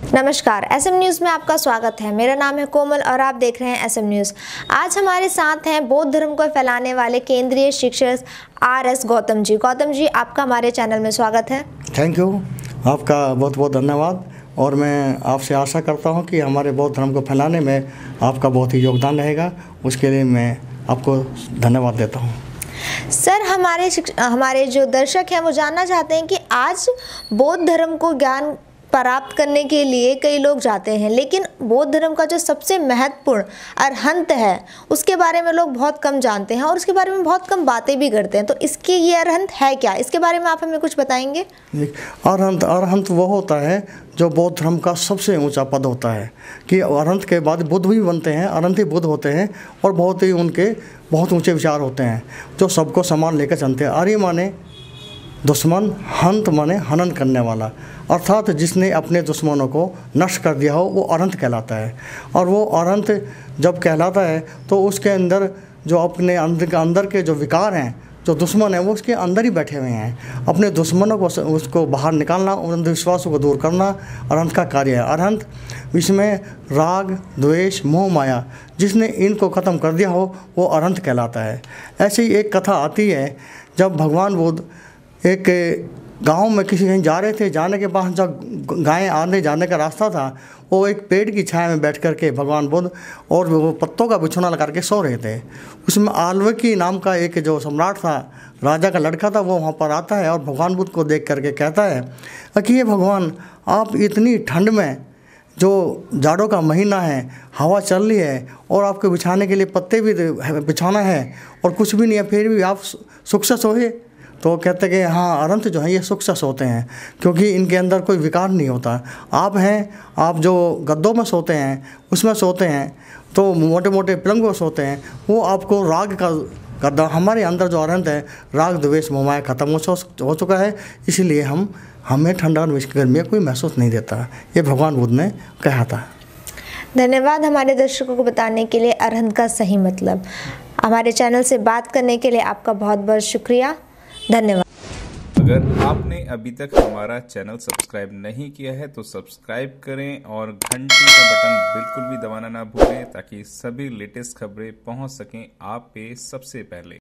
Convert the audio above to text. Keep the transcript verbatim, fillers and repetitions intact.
नमस्कार, SM news में आपका स्वागत है। मेरा नाम है कोमल और आप देख रहे हैं एसएम न्यूज़। आज हमारे साथ हैं बौद्ध धर्म को फैलाने वाले केंद्रीय शिक्षक आर एस गौतम जी। गौतम जी, आपका हमारे चैनल में स्वागत है। थैंक यू, आपका बहुत बहुत धन्यवाद। और मैं आपसे आशा करता हूं कि हमारे बौद्ध धर्म को फैलाने में आपका बहुत ही योगदान रहेगा। उसके लिए मैं आपको धन्यवाद देता हूं। सर, हमारे हमारे जो दर्शक हैं वो जानना चाहते हैं कि आज बौद्ध धर्म को ज्ञान प्राप्त करने के लिए कई लोग जाते हैं, लेकिन बौद्ध धर्म का जो सबसे महत्वपूर्ण अरहंत है उसके बारे में लोग बहुत कम जानते हैं और उसके बारे में बहुत कम बातें भी करते हैं। तो इसके ये अरहंत है क्या, इसके बारे में आप हमें कुछ बताएंगे? अरहंत अरहंत वो होता है जो बौद्ध धर्म का सबसे ऊंचा पद होता है कि अरहंत के बाद बुद्ध भी बनते हैं, अरहंत ही बुद्ध होते हैं और बहुत ही उनके बहुत ऊंचे विचार होते हैं जो सबको समान लेकर चलते हैं। आर्य माने दुश्मन, हंत माने हनन करने वाला, अर्थात जिसने अपने दुश्मनों को नष्ट कर दिया हो वो अरहंत कहलाता है। और वो अरहंत जब कहलाता है तो उसके अंदर जो अपने अंदर अंदर के जो विकार हैं, जो दुश्मन है वो उसके अंदर ही बैठे हुए हैं। अपने दुश्मनों को उसको बाहर निकालना, अंधविश्वासों को दूर करना अरहंत का कार्य है। अरहंत इसमें राग, द्वेष, मोह, माया, जिसने इनको ख़त्म कर दिया हो वो अरहंत कहलाता है। ऐसी एक कथा आती है, जब भगवान बुद्ध एक गांव में किसी कहीं जा रहे थे, जाने के बाद जब गायें आने जाने का रास्ता था, वो एक पेड़ की छाया में बैठ कर के भगवान बुद्ध और वो पत्तों का बिछौना लगा के सो रहे थे। उसमें आल्वकी नाम का एक जो सम्राट था, राजा का लड़का था, वो वहाँ पर आता है और भगवान बुद्ध को देख करके कहता है कि ये भगवान, आप इतनी ठंड में, जो जाड़ों का महीना है, हवा चल रही है और आपके बिछाने के लिए पत्ते भी बिछाना है और कुछ भी नहीं है, फिर भी आप सुख से सोए। तो कहते कि हाँ, अरहंत जो है ये सुख से सोते हैं क्योंकि इनके अंदर कोई विकार नहीं होता। आप हैं, आप जो गद्दों में सोते हैं उसमें सोते हैं, तो मोटे मोटे पलंग में सोते हैं, वो आपको राग का गद्दा, हमारे अंदर जो अरहंत है राग, द्वेष, मोह, माया खत्म हो चुका है, इसीलिए हम हमें ठंडा और गर्मी कोई महसूस नहीं देता। ये भगवान बुद्ध ने कहा था। धन्यवाद हमारे दर्शकों को बताने के लिए अरहंत का सही मतलब। हमारे चैनल से बात करने के लिए आपका बहुत बहुत शुक्रिया, धन्यवाद। अगर आपने अभी तक हमारा चैनल सब्सक्राइब नहीं किया है तो सब्सक्राइब करें और घंटी का बटन बिल्कुल भी दबाना ना भूलें ताकि सभी लेटेस्ट खबरें पहुंच सकें आप पे सबसे पहले।